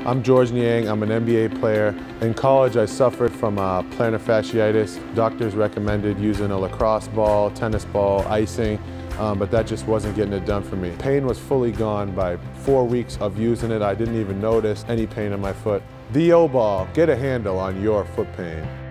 I'm George Niang. I'm an NBA player. In college, I suffered from plantar fasciitis. Doctors recommended using a lacrosse ball, tennis ball, icing, but that just wasn't getting it done for me. Pain was fully gone by 4 weeks of using it. I didn't even notice any pain in my foot. The O-Ball, get a handle on your foot pain.